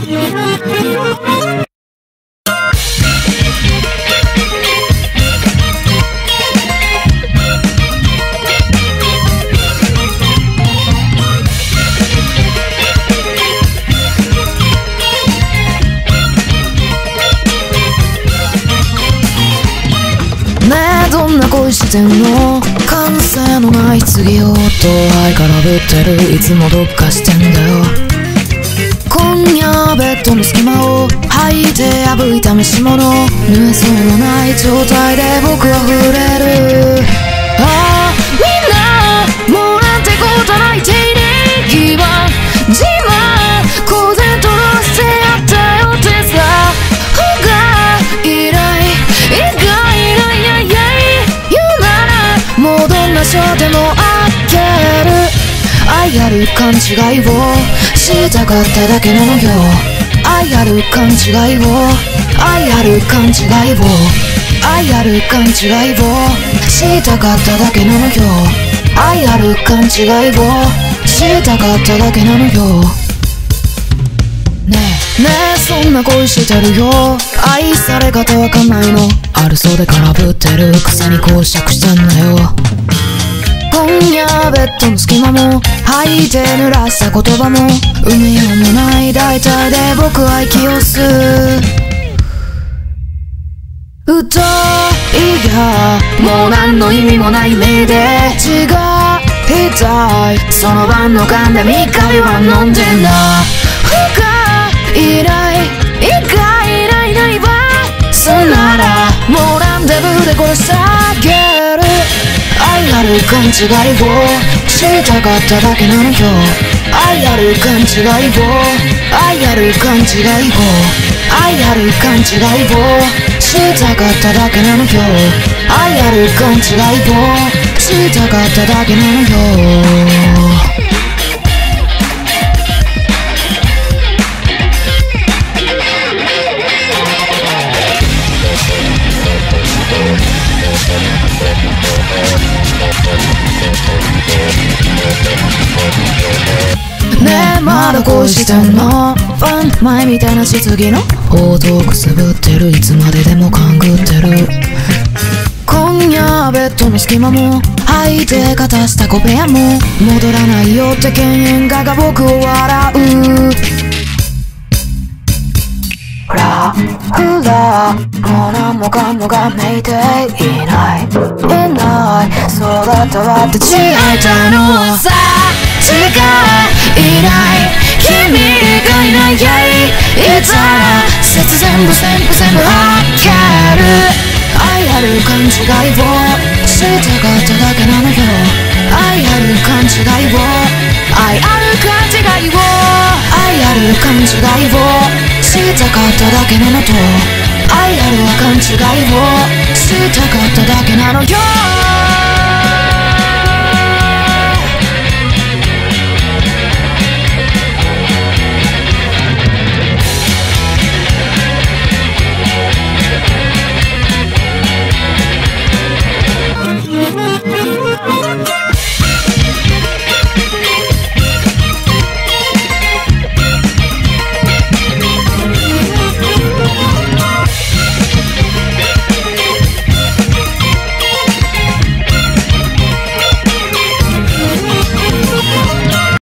どんな恋してんの？完成のない次をと愛からぶってる。いつもどっかしてんだよ。今夜ベッドの隙間を吐いて破いた飯物。濡れそうもない状態で僕は触れる。ああみんなもうなんてことない手に気は自慢公然とのせ合ったよってさ。ほがいない意外ないやいやもうどんな章でも開ける。愛ある勘違いをしたかっただけなのよ。愛ある勘違いを愛ある勘違いを愛ある勘違いをしたかっただけなのよ。愛ある勘違いをしたかっただけなのよ。ねえねえそんな恋してるよ。愛され方わかんないの。ある袖からぶってるくせに講釈してんだよ。今夜ベッドの隙間も吐いて濡らした言葉も埋めようもない大体で僕は息を吸う。疎いがもう何の意味もない目で違いたい。その晩の勘で3日目は飲んでんだ。深いない意外ないないわそんならもうランデブーで殺してあげる。愛ある勘違いをしたかっただけなのよ。愛ある勘違いを愛ある勘違いを愛ある勘違いをしたかっただけなのよ。愛ある勘違いをしたかっただけなのよ。ねえまだ恋してんの？ファン前みたいな質疑の報道くすぶってる。いつまででも勘ぐってる。今夜ベッドの隙間も吐いて片した小部屋も戻らないよって犬猿画が僕を笑う。フラフラもう何もかもがめいていないいないそうだったわって違えたのはさ違いない君がいないやいたら説全部開ける。愛ある勘違いをしたかっただけなのよ。愛ある勘違いを愛ある勘違いを愛ある勘違いをしたかっただけなのと愛ある勘違いをしたかっただけなのよ。